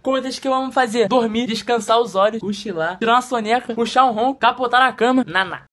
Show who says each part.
Speaker 1: Coisas que eu amo fazer: dormir, descansar os olhos, cochilar, tirar uma soneca, puxar um ronco, capotar na cama, naná.